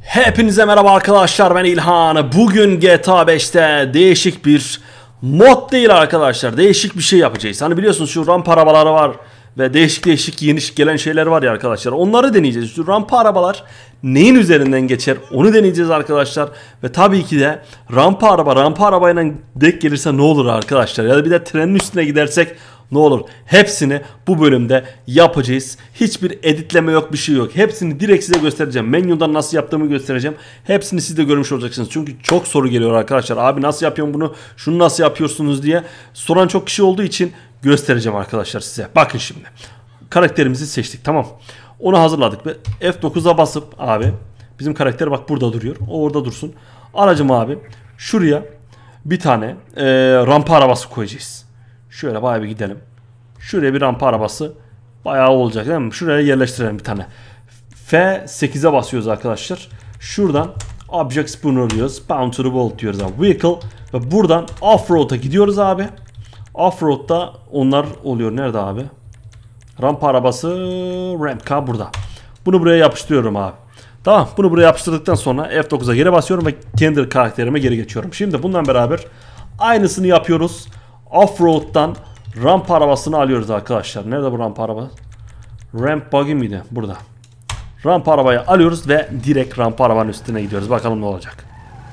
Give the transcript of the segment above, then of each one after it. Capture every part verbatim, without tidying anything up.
Hepinize merhaba arkadaşlar, ben İlhan. Bugün G T A beşte değişik bir mod değil arkadaşlar, değişik bir şey yapacağız. Hani biliyorsunuz şu rampa arabaları var ve değişik değişik yeni gelen şeyler var ya arkadaşlar, onları deneyeceğiz. Şu rampa arabalar neyin üzerinden geçer onu deneyeceğiz arkadaşlar. Ve tabii ki de rampa araba rampa arabayla denk gelirse ne olur arkadaşlar, ya da bir de trenin üstüne gidersek ne olur? Hepsini bu bölümde yapacağız. Hiçbir editleme yok, bir şey yok. Hepsini direkt size göstereceğim. Menüden nasıl yaptığımı göstereceğim. Hepsini siz de görmüş olacaksınız. Çünkü çok soru geliyor arkadaşlar. Abi nasıl yapıyorum bunu? Şunu nasıl yapıyorsunuz diye soran çok kişi olduğu için göstereceğim arkadaşlar size. Bakın şimdi. Karakterimizi seçtik, tamam. Onu hazırladık ve F dokuza basıp abi bizim karakter bak burada duruyor. O orada dursun. Aracım abi şuraya bir tane e, rampa arabası koyacağız. Şöyle bayağı bir gidelim. Şuraya bir rampa arabası bayağı olacak değil mi? Şuraya yerleştirelim bir tane. F sekize basıyoruz arkadaşlar. Şuradan Object Spooner diyoruz. Bound to the Wall diyoruz abi. Vehicle. Ve buradan Offroad'a gidiyoruz abi. Offroad'da onlar oluyor. Nerede abi? Rampa arabası Ramp Car burada. Bunu buraya yapıştırıyorum abi. Tamam, bunu buraya yapıştırdıktan sonra F dokuza geri basıyorum ve kendi karakterime geri geçiyorum. Şimdi bundan beraber aynısını yapıyoruz. Offroad'dan rampa arabasını alıyoruz arkadaşlar. Nerede bu rampa araba? Ramp buggy miydi? Burada. Rampa arabayı alıyoruz ve direkt rampa arabanın üstüne gidiyoruz. Bakalım ne olacak.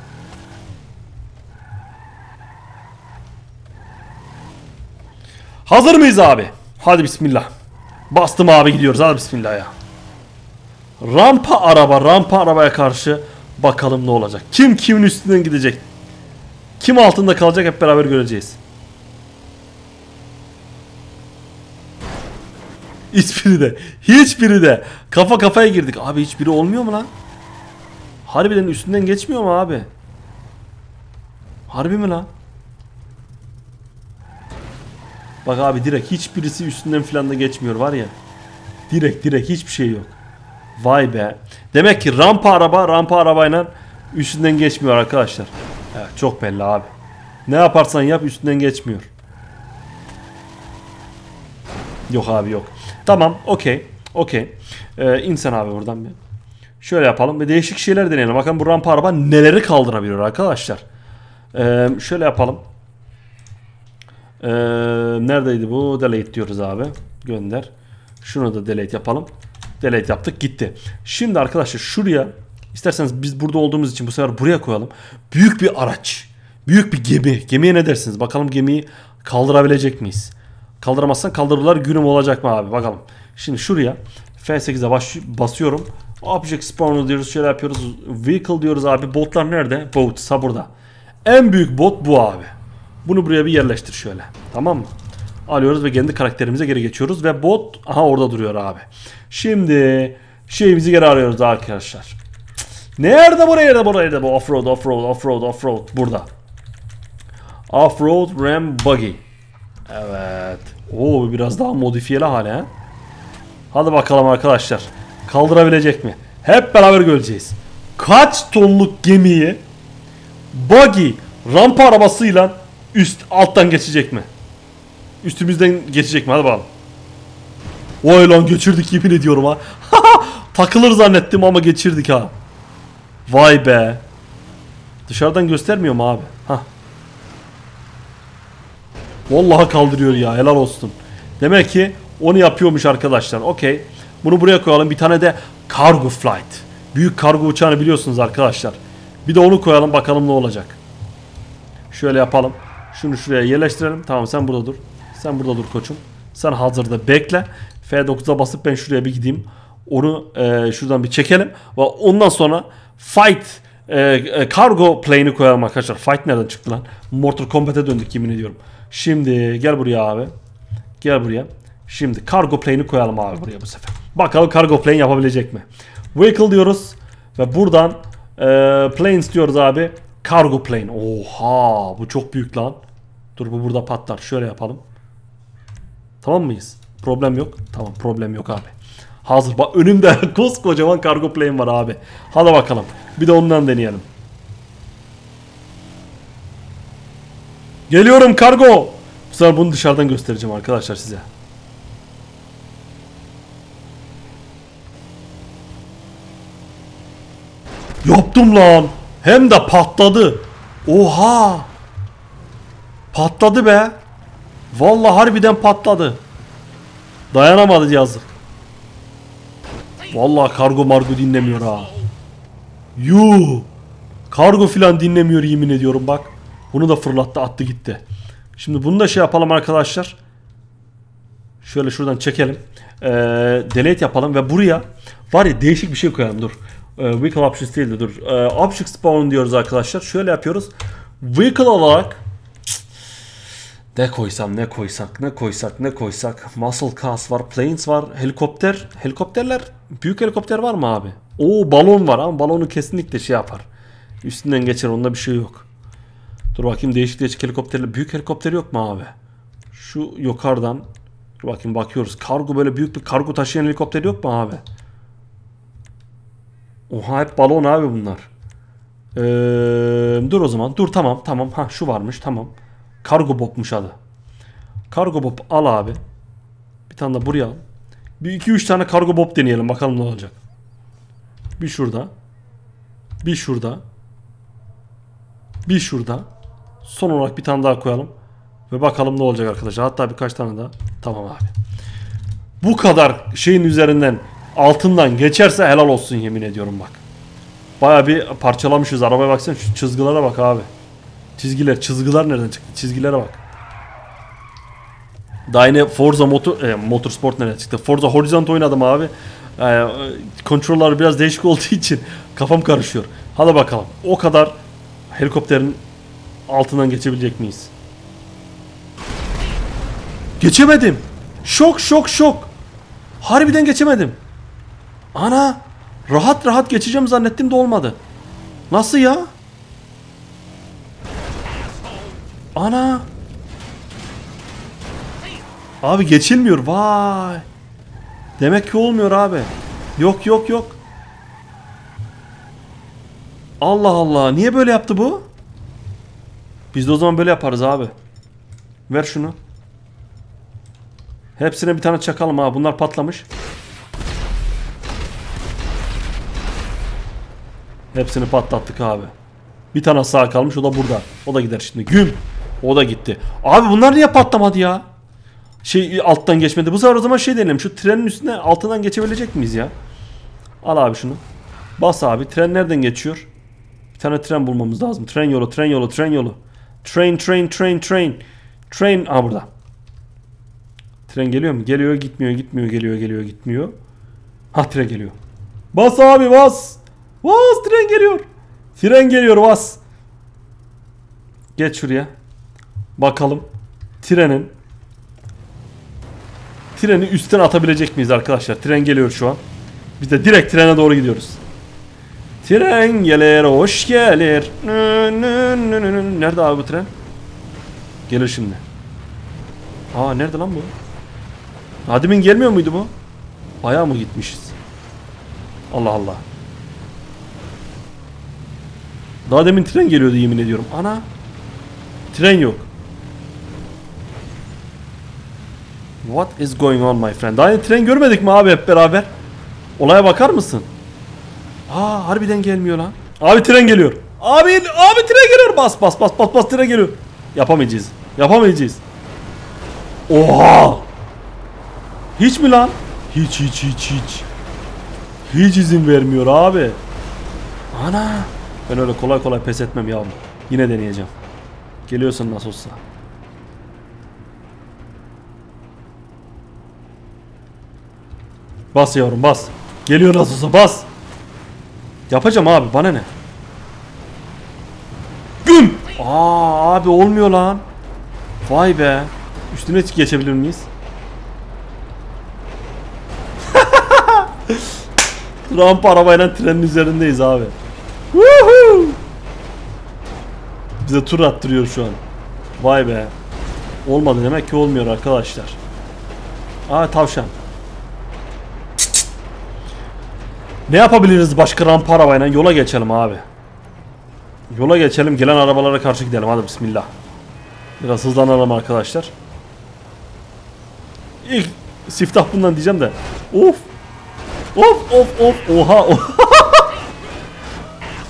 Hazır mıyız abi? Hadi bismillah. Bastım abi, gidiyoruz. Hadi bismillah ya. Rampa araba rampa arabaya karşı bakalım ne olacak. Kim kimin üstünden gidecek? Kim altında kalacak, hep beraber göreceğiz. Hiçbiri de. Hiçbiri de. Kafa kafaya girdik. Abi hiçbiri olmuyor mu lan? Harbiden üstünden geçmiyor mu abi? Harbi mi lan? Bak abi direkt hiçbirisi üstünden filan da geçmiyor var ya. Direkt direkt hiçbir şey yok. Vay be. Demek ki rampa araba rampa arabayla üstünden geçmiyor arkadaşlar. Evet, çok belli abi. Ne yaparsan yap üstünden geçmiyor. Yok abi yok. Tamam, okey. Okey. Ee, insan abi buradan bir. Şöyle yapalım ve değişik şeyler deneyelim. Bakın bu rampa araba neleri kaldırabiliyor arkadaşlar. Ee, şöyle yapalım. Ee, neredeydi bu? Delete diyoruz abi. Gönder. Şunu da delete yapalım. Delete yaptık, gitti. Şimdi arkadaşlar şuraya, isterseniz biz burada olduğumuz için bu sefer buraya koyalım. Büyük bir araç. Büyük bir gemi. Gemiye ne dersiniz? Bakalım gemiyi kaldırabilecek miyiz? Kaldıramazsan kaldırırlar günüm olacak mı abi? Bakalım. Şimdi şuraya F sekize bas basıyorum. Object Spawner diyoruz. Şöyle yapıyoruz. Vehicle diyoruz abi. Botlar nerede? Boat. Ha burada. En büyük bot bu abi. Bunu buraya bir yerleştir şöyle. Tamam mı? Alıyoruz ve kendi karakterimize geri geçiyoruz. Ve bot aha orada duruyor abi. Şimdi şeyimizi geri arıyoruz arkadaşlar. Nerede bu? Nerede bu? Nerede bu? Offroad, offroad, offroad, offroad. Burada. Offroad Ram Buggy. Evet. Oo, biraz daha modifiyeli hali ha. Hadi bakalım arkadaşlar. Kaldırabilecek mi? Hep beraber göreceğiz. Kaç tonluk gemiyi buggy rampa arabasıyla üst alttan geçecek mi? Üstümüzden geçecek mi? Hadi bakalım. Vay lan, geçirdik yemin ediyorum ha. Takılır zannettim ama geçirdik ha. Vay be. Dışarıdan göstermiyor mu abi? Hah. Vallahi kaldırıyor ya, helal olsun. Demek ki onu yapıyormuş arkadaşlar. Okey. Bunu buraya koyalım. Bir tane de cargo flight. Büyük kargo uçağını biliyorsunuz arkadaşlar. Bir de onu koyalım, bakalım ne olacak. Şöyle yapalım. Şunu şuraya yerleştirelim. Tamam, sen burada dur. Sen burada dur koçum. Sen hazırda bekle. F dokuza basıp ben şuraya bir gideyim. Onu e, şuradan bir çekelim. Ve ondan sonra fight e, e, cargo plane'i koyalım arkadaşlar. Fight nereden çıktı lan? Mortal Kombat'e döndük yemin ediyorum. Şimdi gel buraya abi. Gel buraya. Şimdi cargo plane'i koyalım abi buraya bu sefer. Bakalım cargo plane yapabilecek mi? Vehicle diyoruz. Ve buradan e, planes diyoruz abi. Cargo plane. Oha, bu çok büyük lan. Dur, bu burada patlar. Şöyle yapalım. Tamam mıyız? Problem yok. Tamam, problem yok abi. Hazır. Bak önümde koskocaman cargo plane var abi. Hadi bakalım. Bir de ondan deneyelim. Geliyorum kargo. Bu sefer bunu dışarıdan göstereceğim arkadaşlar size. Yaptım lan. Hem de patladı. Oha. Patladı be. Vallahi harbiden patladı. Dayanamadı yazık. Vallahi kargo margo dinlemiyor ha. Yuh. Kargo filan dinlemiyor yemin ediyorum bak. Bunu da fırlattı attı gitti. Şimdi bunu da şey yapalım arkadaşlar. Şöyle şuradan çekelim. Ee, delete yapalım ve buraya var ya değişik bir şey koyalım dur. Ee, vehicle options değil de dur. Ee, object spawn diyoruz arkadaşlar. Şöyle yapıyoruz. Vehicle olarak ne koysam ne koysak ne koysak ne koysak. Muscle cars var, planes var, helikopter. Helikopterler, büyük helikopter var mı abi? Oo balon var ama balonu kesinlikle şey yapar. Üstünden geçer, onda bir şey yok. Dur bakayım değişik değişik helikopterler. Büyük helikopter yok mu abi? Şu yukarıdan. Dur bakayım bakıyoruz. Kargo böyle büyük bir kargo taşıyan helikopter yok mu abi? Oha hep balon abi bunlar. Ee, dur o zaman. Dur tamam tamam. Ha şu varmış tamam. Kargo Bob'muş adı. Kargo Bob al abi. Bir tane de buraya al. Bir iki üç tane Kargo Bob deneyelim bakalım ne olacak. Bir şurada. Bir şurada. Bir şurada. Son olarak bir tane daha koyalım. Ve bakalım ne olacak arkadaşlar. Hatta birkaç tane daha. Tamam abi. Bu kadar şeyin üzerinden altından geçerse helal olsun yemin ediyorum bak. Baya bir parçalamışız. Arabaya baksana şu çizgilere bak abi. Çizgiler. Çizgiler nereden çıktı? Çizgilere bak. Daha yine Forza Motor, e, Motorsport nereden çıktı? Forza Horizon oynadım abi. E, kontroller biraz değişik olduğu için kafam karışıyor. Hadi bakalım. O kadar helikopterin altından geçebilecek miyiz? Geçemedim. Şok şok şok. Harbiden geçemedim. Ana. Rahat rahat geçeceğim zannettim de olmadı. Nasıl ya? Ana. Abi geçilmiyor. Vay. Demek ki olmuyor abi. Yok yok yok. Allah Allah. Niye böyle yaptı bu? Biz de o zaman böyle yaparız abi. Ver şunu. Hepsine bir tane çakalım ha. Bunlar patlamış. Hepsini patlattık abi. Bir tane sağ kalmış. O da burada. O da gider şimdi. Güm. O da gitti. Abi bunlar niye patlamadı ya? Şey alttan geçmedi. Bu sefer o zaman şey deneyelim. Şu trenin üstüne altından geçebilecek miyiz ya? Al abi şunu. Bas abi. Tren nereden geçiyor? Bir tane tren bulmamız lazım. Tren yolu, tren yolu, tren yolu. Train, train, train, train. Train. Aa burada. Tren geliyor mu? Geliyor, gitmiyor, gitmiyor, geliyor, geliyor, gitmiyor. Ha tren geliyor. Bas abi bas. Bas tren geliyor. Tren geliyor bas. Geç şuraya. Bakalım. Trenin Treni üstten atabilecek miyiz arkadaşlar? Tren geliyor şu an. Biz de direkt trene doğru gidiyoruz. Tren gelir, hoş gelir. Nerede abi bu tren? Gelir şimdi. Aa nerede lan bu? Adem'in gelmiyor muydu bu? Bayağı mı gitmişiz? Allah Allah. Daha demin tren geliyordu yemin ediyorum. Ana. Tren yok. What is going on my friend? Daha yeni tren görmedik mi abi hep beraber? Olaya bakar mısın? Aa harbiden gelmiyor lan. Abi tren geliyor. Abi abi tren geliyor. Bas bas bas bas bas tren geliyor. Yapamayacağız. Yapamayacağız. Oha. Hiç mi lan? Hiç hiç hiç hiç. Hiç izin vermiyor abi. Ana. Ben öyle kolay kolay pes etmem yavrum. Yine deneyeceğim. Geliyorsun nasıl olsa. Bas yavrum bas. Geliyor nasıl olsa bas. Yapacağım abi bana ne? Güm. Aa abi olmuyor lan. Vay be. Üstüne geçebilir miyiz? Rampa arabayla trenin üzerindeyiz abi. Woohoo! Bize tur attırıyor şu an. Vay be. Olmadı demek ki olmuyor arkadaşlar. Aa tavşan. Ne yapabiliriz başka rampa arabayla? Yola geçelim abi. Yola geçelim, gelen arabalara karşı gidelim. Hadi bismillah. Biraz hızlanalım arkadaşlar. İlk siftah bundan diyeceğim de. Of. Of of of. Oha.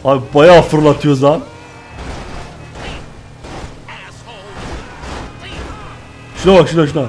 Abi bayağı fırlatıyoruz lan. Şuna bak, şuna şuna.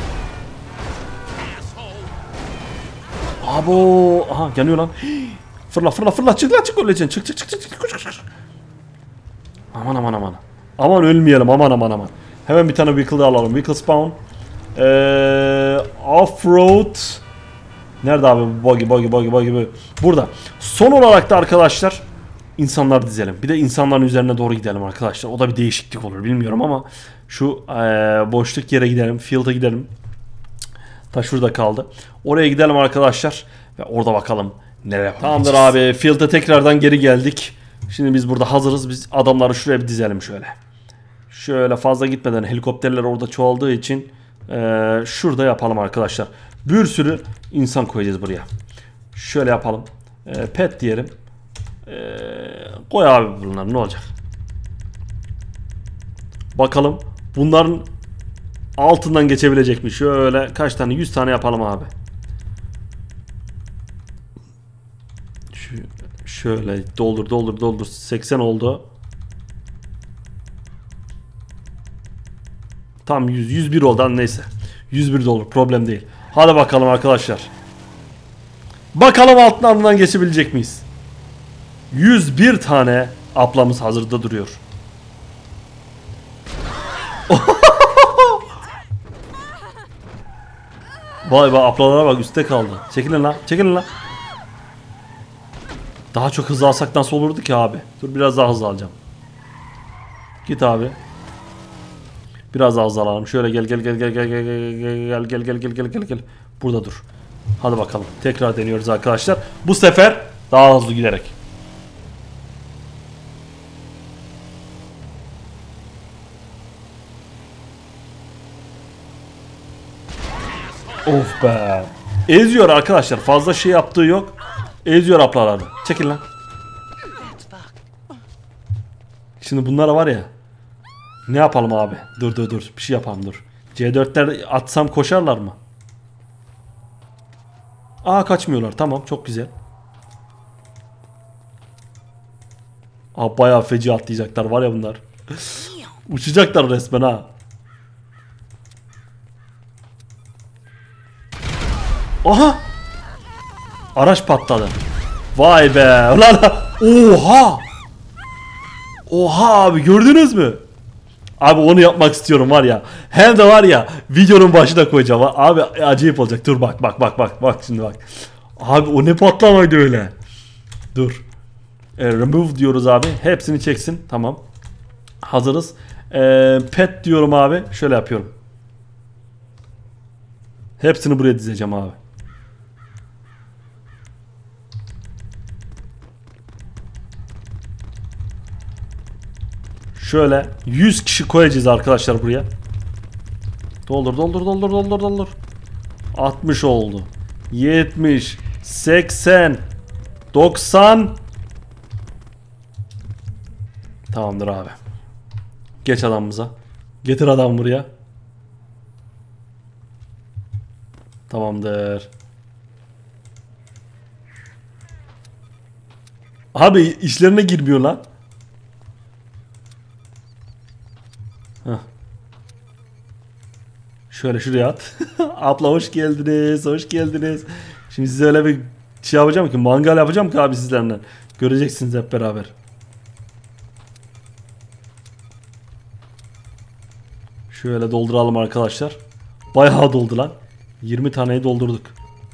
Abo, aha geliyor lan. Fırla fırla fırla, çık lan, çık öleceksin. Çık çık çık çık çık çık çık. Aman aman aman. Aman ölmeyelim, aman aman aman. Hemen bir tane vehicle alalım. Vehicle spawn. Ee, Offroad. Nerede abi? Buggy buggy buggy buggy. Burada. Son olarak da arkadaşlar insanlar dizelim. Bir de insanların üzerine doğru gidelim arkadaşlar. O da bir değişiklik olur bilmiyorum ama şu ee, boşluk yere gidelim. Field'a gidelim. Ta şurada kaldı. Oraya gidelim arkadaşlar ve orada bakalım neler yapalım. Tamamdır abi. Field'a tekrardan geri geldik. Şimdi biz burada hazırız. Biz adamları şuraya bir dizelim şöyle. Şöyle fazla gitmeden, helikopterler orada çoğaldığı için ee, şurada yapalım arkadaşlar. Bir sürü insan koyacağız buraya. Şöyle yapalım. E, pet diyelim. E, koy abi bunlar, ne olacak? Bakalım bunların altından geçebilecek mi? Şöyle kaç tane? yüz tane yapalım abi. Şu, şöyle doldur doldur doldur. seksen oldu. Tam yüz, yüz bir oldu, neyse. yüz bir doldur, problem değil. Hadi bakalım arkadaşlar. Bakalım altından geçebilecek miyiz? yüz bir tane ablamız hazırda duruyor. Vay be, ablalara bak, üstte kaldı. Çekilin lan, çekilin lan. Daha çok hızlı alsak nasıl olurdu ki abi? Dur biraz daha hızlı alacağım. Git abi. Biraz daha hızlı alalım. Şöyle gel gel gel gel gel gel gel gel gel gel gel gel gel. Burada dur. Hadi bakalım. Tekrar deniyoruz arkadaşlar. Bu sefer daha hızlı giderek. Of be. Eziyor arkadaşlar. Fazla şey yaptığı yok. Eziyor aplaları. Çekil lan. Şimdi bunlara var ya. Ne yapalım abi? Dur dur dur. Bir şey yapalım dur. C dörtler atsam koşarlar mı? Aa, kaçmıyorlar. Tamam, çok güzel. Aa, bayağı feci atlayacaklar var ya bunlar. Uçacaklar resmen ha. Aha! Araç patladı. Vay be. Ulan, oha! Oha abi, gördünüz mü? Abi onu yapmak istiyorum var ya. Hem de var ya, videonun başına koyacağım. Abi acayip olacak. Dur bak bak bak bak bak şimdi bak. Abi o ne patlamaydı öyle. Dur. E, remove diyoruz abi. Hepsini çeksin. Tamam. Hazırız. E, pet diyorum abi. Şöyle yapıyorum. Hepsini buraya dizeceğim abi. Şöyle yüz kişi koyacağız arkadaşlar buraya. Doldur doldur doldur doldur doldur. altmış oldu. yetmiş, seksen, doksan. Tamamdır abi. Geç adamımıza. Getir adam buraya. Tamamdır. Abi işlerine girmiyor lan. Heh. Şöyle şuraya at. Abla hoş geldiniz. Hoş geldiniz. Şimdi size öyle bir şey yapacağım ki, mangal yapacağım ki abi sizlerle. Göreceksiniz hep beraber. Şöyle dolduralım arkadaşlar. Bayağı doldu lan. yirmi taneyi doldurduk.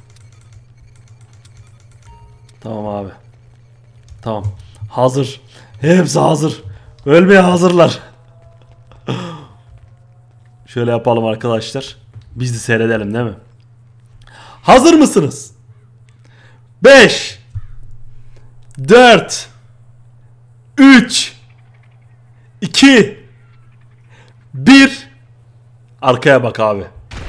Tamam abi. Tamam. Hazır. Hepsi hazır. Ölmeye hazırlar. Şöyle yapalım arkadaşlar. Biz de seyredelim değil mi? Hazır mısınız? beş dört üç iki bir. Arkaya bak abi.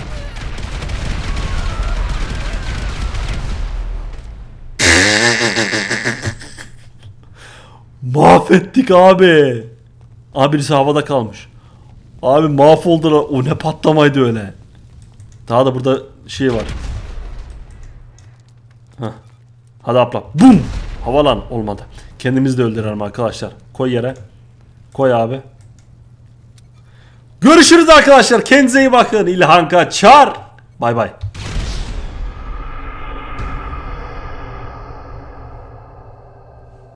Mahvettik abi. Abi birisi havada kalmış. Abi mahvoldular. O ne patlamaydı öyle. Daha da burada şey var. Heh. Hadi atla. Bum. Havalan. Olmadı. Kendimizi de öldürelim arkadaşlar. Koy yere. Koy abi. Görüşürüz arkadaşlar. Kendinize iyi bakın. İlhan Kaçar. Bay bay.